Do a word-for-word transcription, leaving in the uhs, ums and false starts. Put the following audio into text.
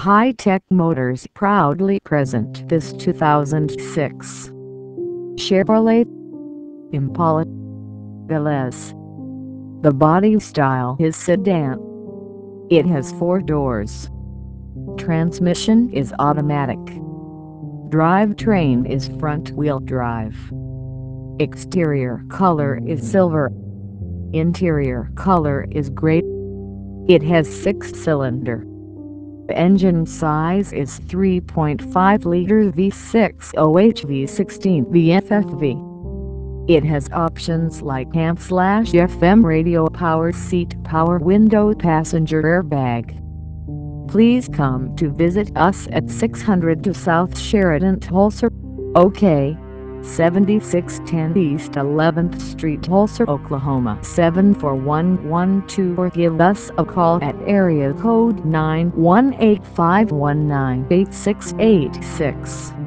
High-Tech Motors proudly present this two thousand six Chevrolet Impala L S. The body style is sedan. It has four doors. Transmission is automatic. Drivetrain is front-wheel drive. Exterior color is silver. Interior color is gray. It has six-cylinder. Engine size is three point five liter V six O H V sixteen V F F V. It has options like A M F M radio, power seat, power window, passenger airbag. Please come to visit us at six hundred two South Sheridan Tulsa, O K, seventy-six ten East eleventh Street, Tulsa, Oklahoma seven four one one two, or give us a call at area code nine one eight, five one nine, eight six eight six.